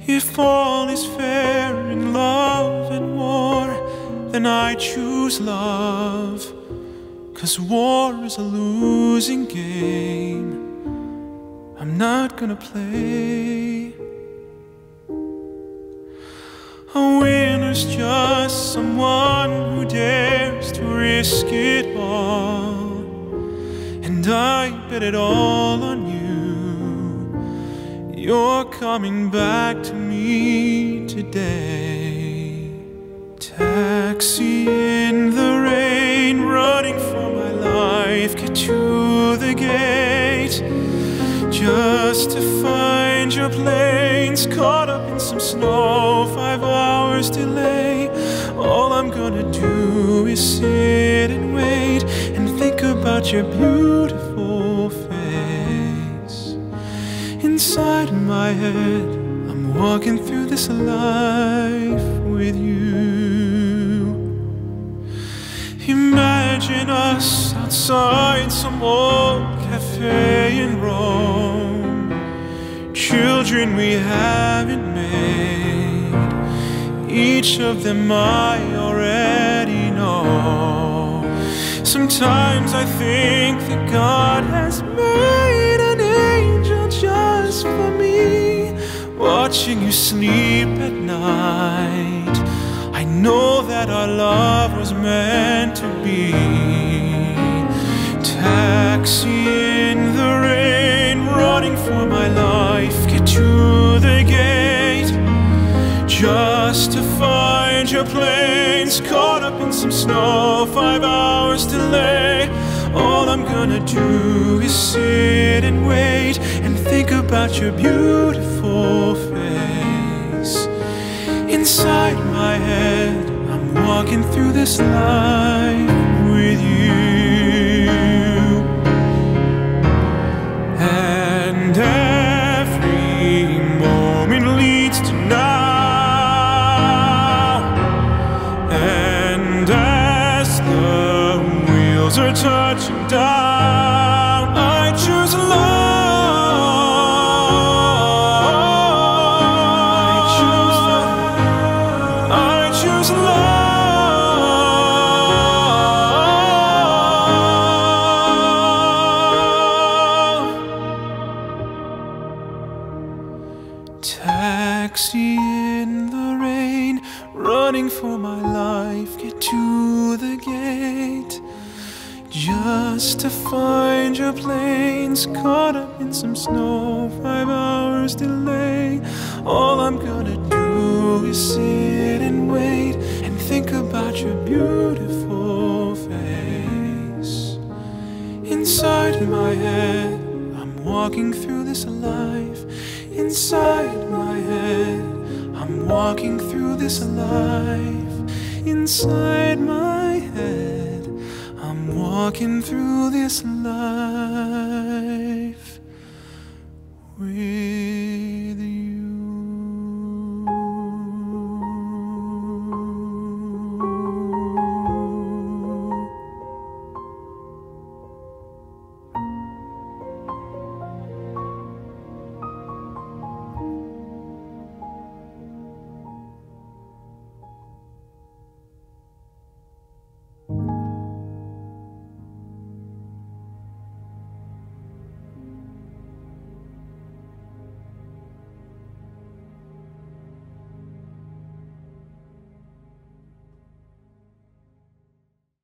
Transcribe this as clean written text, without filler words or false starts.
If all is fair in love and war, then I choose love, 'cause war is a losing game I'm not gonna play. A winner's just someone who dares to risk it all, and I bet it all on you. You're coming back to me today. Taxi in the rain, running for my life, get to the gate, just to find your planes caught up in some snow, 5 hours delay. All I'm gonna do is sit and wait and think about your beautiful face. Inside my head, I'm walking through this life with you. Imagine us outside some old cafe in Rome, children we haven't made, each of them I already know. Sometimes I think that God has made an angel just for me, watching you sleep at night. I know that our love was meant to be. Taxi in the rain, running for my life, get to the gate, just to find your planes caught up in some snow, 5 hours delay. All I'm gonna do is sit and wait and think about your beautiful face. Inside my head, I'm walking through this life with you. And every moment leads to now. And as the wheels are touching down, I choose love. Taxi in the rain, running for my life, get to the gate, just to find your planes caught up in some snow, 5 hours delay. All I'm gonna do is sit and wait and think about your beautiful face. Inside my head, I'm walking through this life. Inside my head, I'm walking through this life. Inside my head, I'm walking through this life.